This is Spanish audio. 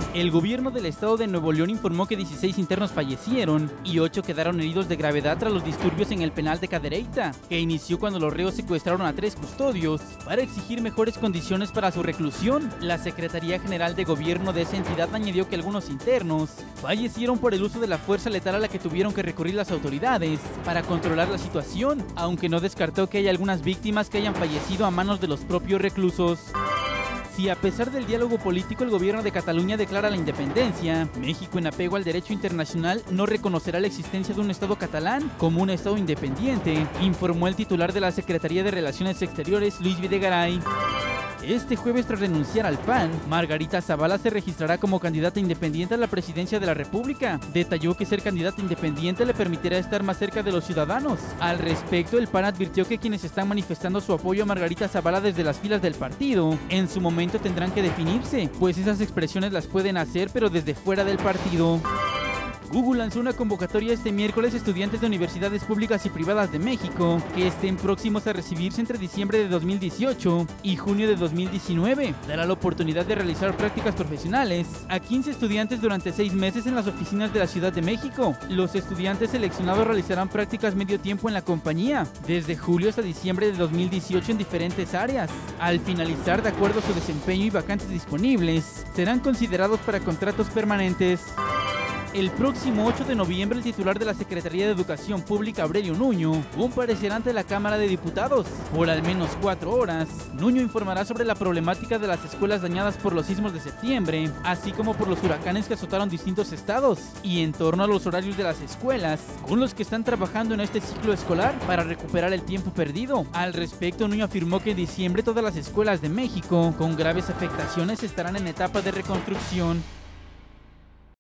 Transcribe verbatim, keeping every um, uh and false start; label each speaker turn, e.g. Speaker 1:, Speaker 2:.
Speaker 1: El gobierno del estado de Nuevo León informó que dieciséis internos fallecieron y ocho quedaron heridos de gravedad tras los disturbios en el penal de Cadereyta, que inició cuando los reos secuestraron a tres custodios para exigir mejores condiciones para su reclusión. La Secretaría General de Gobierno de esa entidad añadió que algunos internos fallecieron por el uso de la fuerza letal a la que tuvieron que recurrir las autoridades para controlar la situación, aunque no descartó que haya algunas víctimas que hayan fallecido a manos de los propios reclusos. Si a pesar del diálogo político el gobierno de Cataluña declara la independencia, México, en apego al derecho internacional, no reconocerá la existencia de un Estado catalán como un Estado independiente, informó el titular de la Secretaría de Relaciones Exteriores, Luis Videgaray. Este jueves, tras renunciar al P A N, Margarita Zavala se registrará como candidata independiente a la presidencia de la República. Detalló que ser candidata independiente le permitirá estar más cerca de los ciudadanos. Al respecto, el P A N advirtió que quienes están manifestando su apoyo a Margarita Zavala desde las filas del partido, en su momento tendrán que definirse, pues esas expresiones las pueden hacer pero desde fuera del partido. Google lanzó una convocatoria este miércoles a estudiantes de universidades públicas y privadas de México que estén próximos a recibirse entre diciembre de dos mil dieciocho y junio de dos mil diecinueve. Dará la oportunidad de realizar prácticas profesionales a quince estudiantes durante seis meses en las oficinas de la Ciudad de México. Los estudiantes seleccionados realizarán prácticas medio tiempo en la compañía, desde julio hasta diciembre de dos mil dieciocho en diferentes áreas. Al finalizar, de acuerdo a su desempeño y vacantes disponibles, serán considerados para contratos permanentes. El próximo ocho de noviembre, el titular de la Secretaría de Educación Pública, Aurelio Nuño, comparecerá ante la Cámara de Diputados. Por al menos cuatro horas, Nuño informará sobre la problemática de las escuelas dañadas por los sismos de septiembre, así como por los huracanes que azotaron distintos estados, y en torno a los horarios de las escuelas, con los que están trabajando en este ciclo escolar para recuperar el tiempo perdido. Al respecto, Nuño afirmó que en diciembre todas las escuelas de México con graves afectaciones estarán en etapa de reconstrucción.